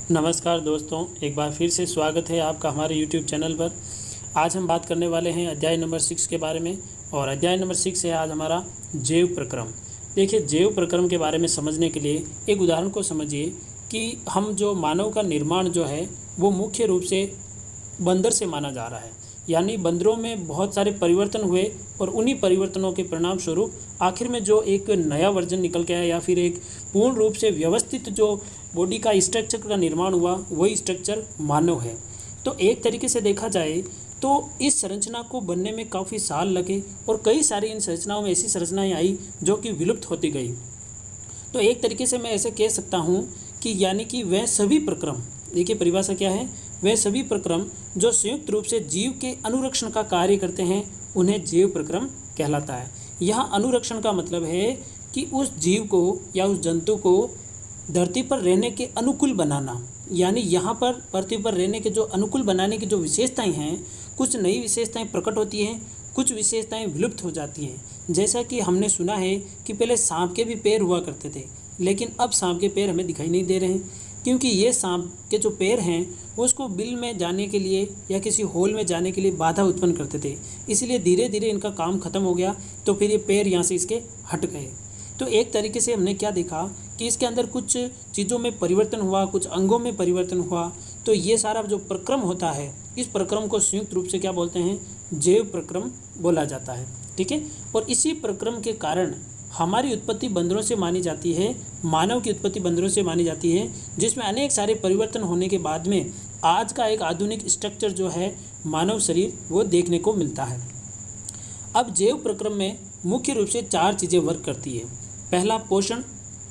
नमस्कार दोस्तों, एक बार फिर से स्वागत है आपका हमारे YouTube चैनल पर। आज हम बात करने वाले हैं अध्याय नंबर 6 के बारे में। और अध्याय नंबर 6 है आज हमारा जैव प्रक्रम। देखिए, जैव प्रक्रम के बारे में समझने के लिए एक उदाहरण को समझिए कि हम जो मानव का निर्माण जो है वो मुख्य रूप से बंदर से माना जा रहा है। यानी बंदरों में बहुत सारे परिवर्तन हुए और उन्हीं परिवर्तनों के परिणाम स्वरूप आखिर में जो एक नया वर्जन निकल के आया या फिर एक पूर्ण रूप से व्यवस्थित जो बॉडी का स्ट्रक्चर का निर्माण हुआ, वही स्ट्रक्चर मानव है। तो एक तरीके से देखा जाए तो इस संरचना को बनने में काफ़ी साल लगे और कई सारी इन संरचनाओं में ऐसी संरचनाएं आई जो कि विलुप्त होती गई। तो एक तरीके से मैं ऐसे कह सकता हूँ कि यानी कि वह सभी प्रक्रम, देखिए परिभाषा क्या है, वह सभी प्रक्रम जो संयुक्त रूप से जीव के अनुरक्षण का कार्य करते हैं उन्हें जैव प्रक्रम कहलाता है। यहाँ अनुरक्षण का मतलब है कि उस जीव को या उस जंतु को धरती पर रहने के अनुकूल बनाना। यानी यहाँ पर पृथ्वी पर रहने के जो अनुकूल बनाने की जो विशेषताएं हैं, कुछ नई विशेषताएं प्रकट होती हैं, कुछ विशेषताएं विलुप्त हो जाती हैं। जैसा कि हमने सुना है कि पहले सांप के भी पैर हुआ करते थे, लेकिन अब सांप के पैर हमें दिखाई नहीं दे रहे हैं, क्योंकि ये सांप के जो पैर हैं वो उसको बिल में जाने के लिए या किसी होल में जाने के लिए बाधा उत्पन्न करते थे। इसलिए धीरे धीरे इनका काम खत्म हो गया, तो फिर ये पैर यहाँ से इसके हट गए। तो एक तरीके से हमने क्या देखा कि इसके अंदर कुछ चीज़ों में परिवर्तन हुआ, कुछ अंगों में परिवर्तन हुआ। तो ये सारा जो प्रक्रम होता है, इस प्रक्रम को संयुक्त रूप से क्या बोलते हैं, जैव प्रक्रम बोला जाता है। ठीक है। और इसी प्रक्रम के कारण हमारी उत्पत्ति बंदरों से मानी जाती है, मानव की उत्पत्ति बंदरों से मानी जाती है, जिसमें अनेक सारे परिवर्तन होने के बाद में आज का एक आधुनिक स्ट्रक्चर जो है मानव शरीर वो देखने को मिलता है। अब जैव प्रक्रम में मुख्य रूप से 4 चीज़ें वर्क करती है। पहला पोषण,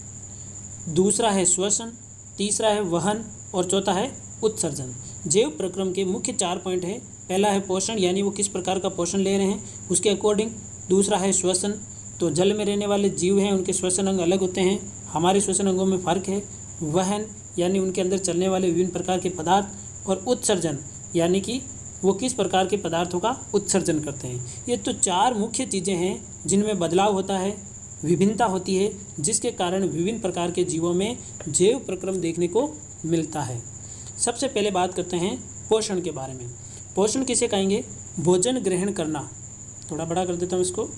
दूसरा है श्वसन, तीसरा है वहन और चौथा है उत्सर्जन। जैव प्रक्रम के मुख्य 4 पॉइंट है। पहला है पोषण, यानी वो किस प्रकार का पोषण ले रहे हैं उसके अकॉर्डिंग। दूसरा है श्वसन, तो जल में रहने वाले जीव हैं उनके श्वसन अंग अलग होते हैं, हमारे श्वसन अंगों में फ़र्क है। वहन, यानी उनके अंदर चलने वाले विभिन्न प्रकार के पदार्थ। और उत्सर्जन, यानी कि वो किस प्रकार के पदार्थों का उत्सर्जन करते हैं। ये तो 4 मुख्य चीज़ें हैं जिनमें बदलाव होता है, विभिन्नता होती है, जिसके कारण विभिन्न प्रकार के जीवों में जैव प्रक्रम देखने को मिलता है। सबसे पहले बात करते हैं पोषण के बारे में। पोषण किसे कहेंगे, भोजन ग्रहण करना। थोड़ा बड़ा कर देता हूँ इसको,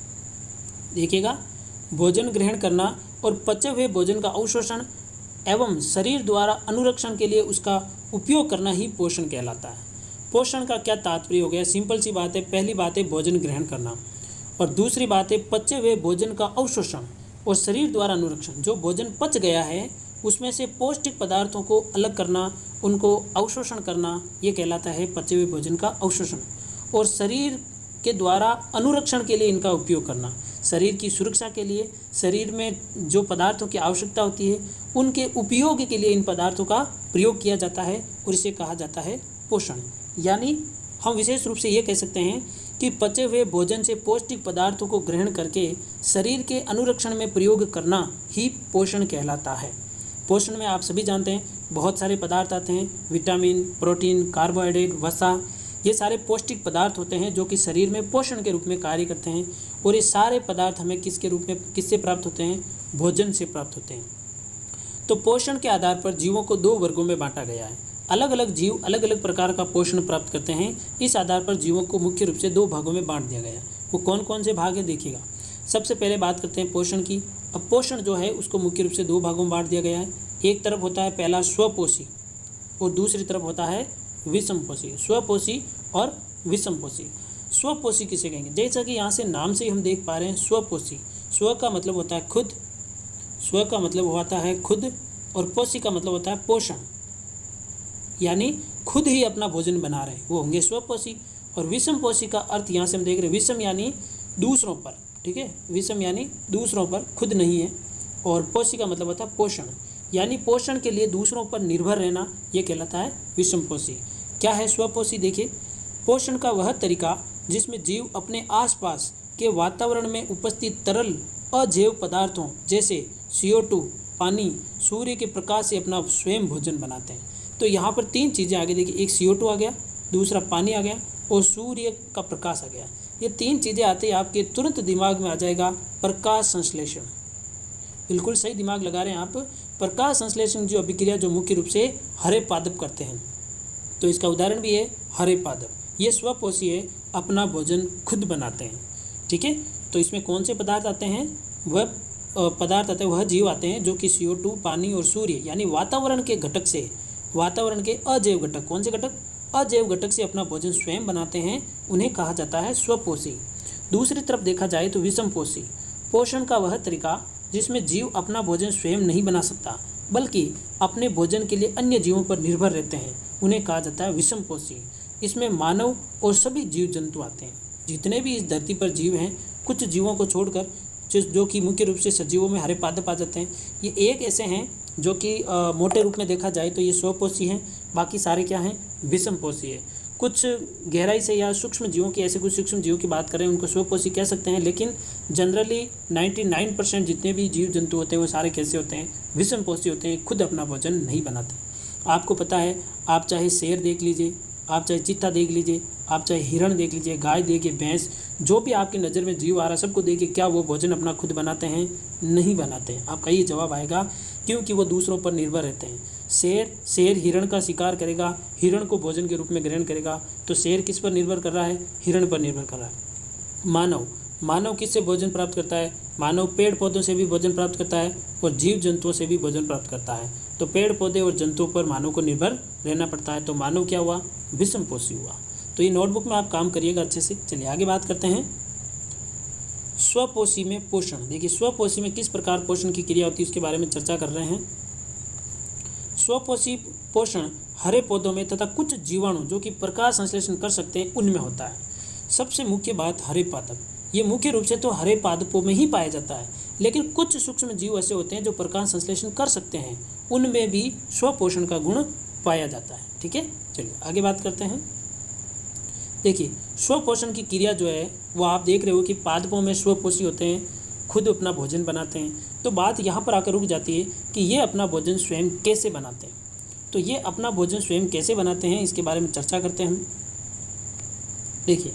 देखिएगा। भोजन ग्रहण करना और पचे हुए भोजन का अवशोषण एवं शरीर द्वारा अनुरक्षण के लिए उसका उपयोग करना ही पोषण कहलाता है। पोषण का क्या तात्पर्य हो गया, सिंपल सी बात है। पहली बात है भोजन ग्रहण करना, और दूसरी बात है पचे हुए भोजन का अवशोषण और शरीर द्वारा अनुरक्षण। जो भोजन पच गया है उसमें से पौष्टिक पदार्थों को अलग करना, उनको अवशोषण करना, ये कहलाता है पचे हुए भोजन का अवशोषण। और शरीर के द्वारा अनुरक्षण के लिए इनका उपयोग करना, शरीर की सुरक्षा के लिए, शरीर में जो पदार्थों की आवश्यकता होती है उनके उपयोग के लिए इन पदार्थों का प्रयोग किया जाता है, और इसे कहा जाता है पोषण। यानी हम विशेष रूप से ये कह सकते हैं कि पचे हुए भोजन से पौष्टिक पदार्थों को ग्रहण करके शरीर के अनुरक्षण में प्रयोग करना ही पोषण कहलाता है। पोषण में आप सभी जानते हैं बहुत सारे पदार्थ आते हैं, विटामिन, प्रोटीन, कार्बोहाइड्रेट, वसा, ये सारे पौष्टिक पदार्थ होते हैं जो कि शरीर में पोषण के रूप में कार्य करते हैं। और ये सारे पदार्थ हमें किसके रूप में, किससे प्राप्त होते हैं, भोजन से प्राप्त होते हैं। तो पोषण के आधार पर जीवों को 2 वर्गों में बांटा गया है। अलग अलग जीव अलग अलग प्रकार का पोषण प्राप्त करते हैं। इस आधार पर जीवों को मुख्य रूप से 2 भागों में बांट दिया गया है। वो कौन कौन से भाग है देखिएगा। सबसे पहले बात करते हैं पोषण की। अब पोषण जो है उसको मुख्य रूप से 2 भागों में बांट दिया गया है। एक तरफ होता है पहला स्वपोषी और दूसरी तरफ होता है विषमपोषी। स्वपोषी और विषमपोषी। स्वपोषी किसे कहेंगे, जैसा कि यहाँ से नाम से ही हम देख पा रहे हैं स्वपोषी। स्व का मतलब होता है खुद, स्व का मतलब होता है खुद, और पोषी का मतलब होता है पोषण, यानी खुद ही अपना भोजन बना रहे हैं, वो होंगे स्वपोषी। और विषमपोषी का अर्थ यहाँ से हम देख रहे हैं, विषम यानी दूसरों पर, ठीक है, विषम यानी दूसरों पर, खुद नहीं है। और पोषी का मतलब होता है पोषण, यानी पोषण के लिए दूसरों पर निर्भर रहना, ये कहलाता है विषमपोषी। क्या है स्वपोषी, देखिए। पोषण का वह तरीका जिसमें जीव अपने आसपास के वातावरण में उपस्थित तरल अजैव पदार्थों जैसे CO2, पानी, सूर्य के प्रकाश से अपना स्वयं भोजन बनाते हैं। तो यहाँ पर 3 चीज़ें आगे देखिए, एक CO2 आ गया, दूसरा पानी आ गया और सूर्य का प्रकाश आ गया। ये 3 चीज़ें आते ही आपके तुरंत दिमाग में आ जाएगा प्रकाश संश्लेषण। बिल्कुल सही दिमाग लगा रहे हैं आप। प्रकाश संश्लेषण जो अभिक्रिया जो मुख्य रूप से हरे पादप करते हैं। तो इसका उदाहरण भी है हरे पादप, ये स्वपोषीय अपना भोजन खुद बनाते हैं। ठीक है, तो इसमें कौन से पदार्थ आते हैं? वह पदार्थ आते हैं, वह जीव आते हैं जो कि CO2, पानी और सूर्य यानी वातावरण के घटक से, वातावरण के अजैव घटक, कौन से घटक? अजैव घटक से अपना भोजन स्वयं बनाते हैं, उन्हें कहा जाता है स्वपोषी। दूसरी तरफ देखा जाए तो विषमपोषी, पोषण का वह तरीका जिसमें जीव अपना भोजन स्वयं नहीं बना सकता बल्कि अपने भोजन के लिए अन्य जीवों पर निर्भर रहते हैं, उन्हें कहा जाता है विषमपोषी। इसमें मानव और सभी जीव जंतु आते हैं। जितने भी इस धरती पर जीव हैं, कुछ जीवों को छोड़कर जो कि मुख्य रूप से सजीवों में हरे पादप आ जाते हैं, ये एक ऐसे हैं जो कि मोटे रूप में देखा जाए तो ये स्वपोषी हैं, बाकी सारे क्या हैं? विषमपोषी है। कुछ गहराई से या सूक्ष्म जीवों की, ऐसे कुछ सूक्ष्म जीवों की बात करें उनको स्वपोषी कह सकते हैं, लेकिन जनरली 99% जितने भी जीव जंतु होते हैं वो सारे कैसे होते हैं? विषमपोषी होते हैं, खुद अपना भोजन नहीं बनाते। आपको पता है, आप चाहे शेर देख लीजिए, आप चाहे चीता देख लीजिए, आप चाहे हिरण देख लीजिए, गाय देखिए, भैंस, जो भी आपकी नज़र में जीव आ रहा है सबको देखिए, क्या वो भोजन अपना खुद बनाते हैं? नहीं बनाते हैं। आपका ये जवाब आएगा क्योंकि वो दूसरों पर निर्भर रहते हैं। शेर हिरण का शिकार करेगा, हिरण को भोजन के रूप में ग्रहण करेगा, तो शेर किस पर निर्भर कर रहा है? हिरण पर निर्भर कर रहा है। मानव किससे भोजन प्राप्त करता है? मानव पेड़ पौधों से भी भोजन प्राप्त करता है और जीव जंतुओं से भी भोजन प्राप्त करता है। तो पेड़ पौधे और जंतुओं पर मानव को निर्भर रहना पड़ता है। तो मानव क्या हुआ? विषमपोषी हुआ। तो ये नोटबुक में आप काम करिएगा अच्छे से। चलिए आगे बात करते हैं स्वपोषी में पोषण। देखिए स्वपोषी में किस प्रकार पोषण की क्रिया होती है उसके बारे में चर्चा कर रहे हैं। स्वपोषी पोषण हरे पौधों में तथा कुछ जीवाणु जो कि प्रकाश संश्लेषण कर सकते हैं उनमें होता है। सबसे मुख्य बात हरे पादप, ये मुख्य रूप से तो हरे पादपों में ही पाया जाता है, लेकिन कुछ सूक्ष्म जीव ऐसे होते हैं जो प्रकाश संश्लेषण कर सकते हैं, उनमें भी स्वपोषण का गुण पाया जाता है। ठीक है, चलिए आगे बात करते हैं। देखिए स्वपोषण की क्रिया जो है वो आप देख रहे हो कि पादपों में स्वपोषी होते हैं, खुद अपना भोजन बनाते हैं। तो बात यहाँ पर आकर रुक जाती है कि ये अपना भोजन स्वयं कैसे बनाते हैं। तो ये अपना भोजन स्वयं कैसे बनाते हैं इसके बारे में चर्चा करते हैं हम। देखिए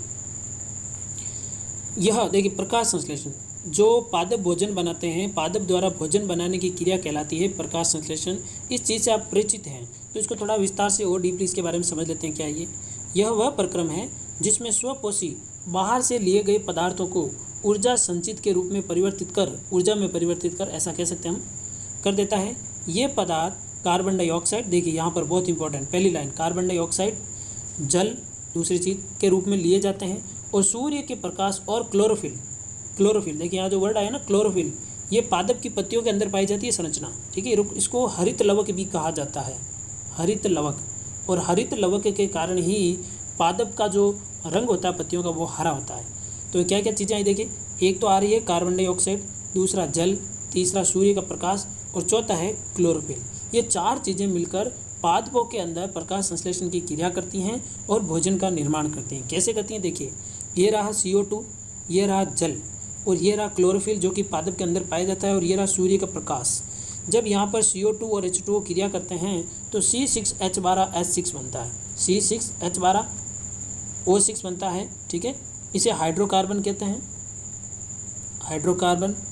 देखिए प्रकाश संश्लेषण, जो पादप भोजन बनाते हैं, पादप द्वारा भोजन बनाने की क्रिया कहलाती है प्रकाश संश्लेषण। इस चीज़ से आप परिचित हैं तो इसको थोड़ा विस्तार से और डीपली इसके बारे में समझ लेते हैं। क्या यह वह प्रक्रम है जिसमें स्वपोषी बाहर से लिए गए पदार्थों को ऊर्जा संचित के रूप में ऊर्जा में परिवर्तित कर ऐसा कह सकते हैं हम, कर देता है। ये पदार्थ कार्बन डाइऑक्साइड, देखिए यहाँ पर बहुत इंपॉर्टेंट पहली लाइन, कार्बन डाइऑक्साइड, जल दूसरी चीज़ के रूप में लिए जाते हैं और सूर्य के प्रकाश और क्लोरोफिल, देखिए यहाँ जो वर्ड आया ना क्लोरोफिल, ये पादप की पत्तियों के अंदर पाई जाती है संरचना। ठीक है, इसको हरित लवक भी कहा जाता है, हरित लवक। और हरित लवक के कारण ही पादप का जो रंग होता है पत्तियों का वो हरा होता है। तो क्या क्या चीज़ें आई देखिए, एक तो आ रही है कार्बन डाइऑक्साइड, दूसरा जल, तीसरा सूर्य का प्रकाश और चौथा है क्लोरोफिल। ये चार चीज़ें मिलकर पादपों के अंदर प्रकाश संश्लेषण की क्रिया करती हैं और भोजन का निर्माण करती हैं। कैसे करती हैं? देखिए ये रहा CO2, ये रहा जल और ये रहा क्लोरोफिल जो कि पादप के अंदर पाया जाता है, और ये रहा सूर्य का प्रकाश। जब यहाँ पर CO2 और H2O क्रिया करते हैं तो C6H12S6 बनता है, C6H12O6 बनता है। ठीक है, इसे हाइड्रोकार्बन कहते हैं, हाइड्रोकार्बन।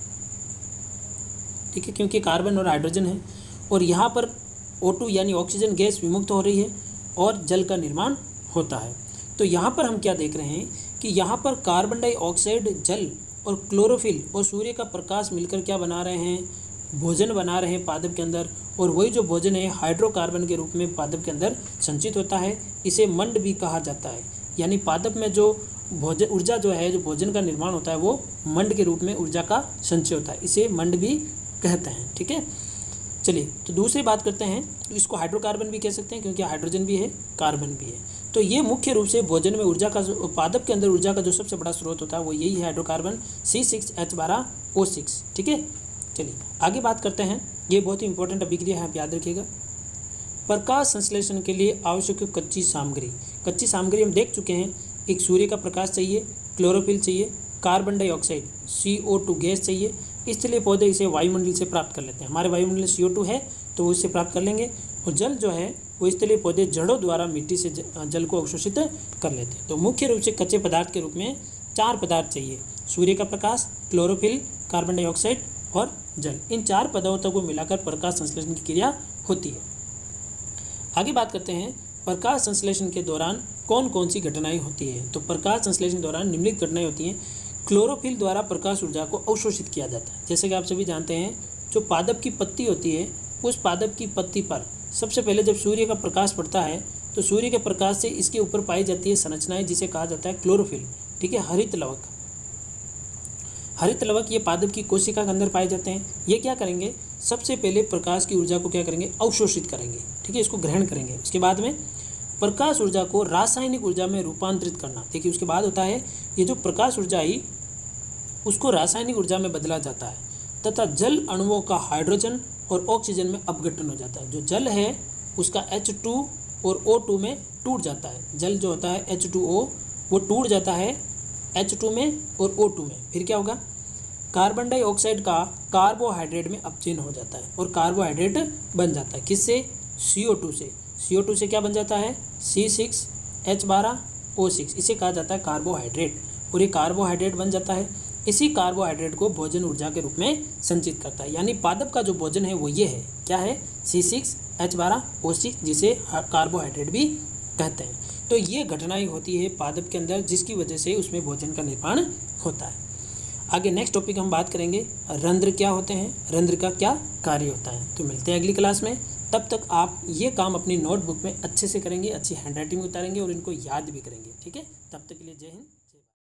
ठीक है, क्योंकि कार्बन और हाइड्रोजन है और यहाँ पर O2 यानी ऑक्सीजन गैस विमुक्त हो रही है और जल का निर्माण होता है। तो यहाँ पर हम क्या देख रहे हैं कि यहाँ पर कार्बन डाइऑक्साइड, जल और क्लोरोफिल और सूर्य का प्रकाश मिलकर क्या बना रहे हैं? भोजन बना रहे हैं पादप के अंदर, और वही जो भोजन है हाइड्रोकार्बन के रूप में पादप के अंदर संचित होता है। इसे मंड भी कहा जाता है, यानी पादप में जो ऊर्जा जो है, जो भोजन का निर्माण होता है वो मंड के रूप में ऊर्जा का संचय होता है, इसे मंड भी कहते हैं। ठीक है, चलिए तो दूसरी बात करते हैं। तो इसको हाइड्रोकार्बन भी कह सकते हैं क्योंकि हाइड्रोजन भी है, कार्बन भी है। तो ये मुख्य रूप से भोजन में ऊर्जा का, पादप के अंदर ऊर्जा का जो सबसे बड़ा स्रोत होता है वो यही है, हाइड्रोकार्बन C6H12O6। ठीक है, चलिए आगे बात करते हैं। ये बहुत ही इंपॉर्टेंट अभिक्रिया है, आप याद रखिएगा। प्रकाश संश्लेषण के लिए आवश्यक कच्ची सामग्री हम देख चुके हैं। एक सूर्य का प्रकाश चाहिए, क्लोरोफिल चाहिए, कार्बन डाइऑक्साइड CO2 गैस चाहिए। इसलिए पौधे इसे वायुमंडल से प्राप्त कर लेते हैं। हमारे वायुमंडल CO2 है तो वो इससे प्राप्त कर लेंगे, और जल जो है वो इसलिए पौधे जड़ों द्वारा मिट्टी से जल को अवशोषित कर लेते हैं। तो मुख्य रूप से कच्चे पदार्थ के रूप में 4 पदार्थ चाहिए, सूर्य का प्रकाश, क्लोरोफिल, कार्बन डाइऑक्साइड और जल। इन 4 पदार्थों को मिलाकर प्रकाश संश्लेषण की क्रिया होती है। आगे बात करते हैं प्रकाश संश्लेषण के दौरान कौन कौन सी घटनाएं होती है। तो प्रकाश संश्लेषण के दौरान निम्नलिखित घटनाएं होती हैं। क्लोरोफिल द्वारा प्रकाश ऊर्जा को अवशोषित किया जाता है। जैसे कि आप सभी जानते हैं, जो पादप की पत्ती होती है, उस पादप की पत्ती पर सबसे पहले जब सूर्य का प्रकाश पड़ता है तो सूर्य के प्रकाश से इसके ऊपर पाई जाती है संरचनाएं, जिसे कहा जाता है क्लोरोफिल। ठीक है, हरित लवक। हरित लवक ये पादप की कोशिका के अंदर पाए जाते हैं। ये क्या करेंगे, सबसे पहले प्रकाश की ऊर्जा को क्या करेंगे, अवशोषित करेंगे। ठीक है, इसको ग्रहण करेंगे। उसके बाद में प्रकाश ऊर्जा को रासायनिक ऊर्जा में रूपांतरित करना। देखिए, उसके बाद होता है ये जो प्रकाश ऊर्जा आई उसको रासायनिक ऊर्जा में बदला जाता है तथा जल अणुओं का हाइड्रोजन और ऑक्सीजन में अपघटन हो जाता है। जो जल है उसका H2 और O2 में टूट जाता है। जल जो होता है H2O वो टूट जाता है H2 में और O2 में। फिर क्या होगा, कार्बन डाइऑक्साइड का कार्बोहाइड्रेट में अपचयन हो जाता है और कार्बोहाइड्रेट बन जाता है। किससे, CO2 से। CO2 से क्या बन जाता है, C6H12O6। इसे कहा जाता है कार्बोहाइड्रेट, और ये कार्बोहाइड्रेट बन जाता है। इसी कार्बोहाइड्रेट को भोजन ऊर्जा के रूप में संचित करता है। यानी पादप का जो भोजन है वो ये है, क्या है, C6H12O6, जिसे कार्बोहाइड्रेट भी कहते हैं। तो ये घटनाएं होती है पादप के अंदर, जिसकी वजह से उसमें भोजन का निर्माण होता है। आगे नेक्स्ट टॉपिक हम बात करेंगे, रंध्र क्या होते हैं, रंध्र का क्या कार्य होता है। तो मिलते हैं अगली क्लास में। तब तक आप ये काम अपनी नोटबुक में अच्छे से करेंगे, अच्छी हैंडराइटिंग में उतारेंगे और इनको याद भी करेंगे। ठीक है, तब तक के लिए जय हिंद।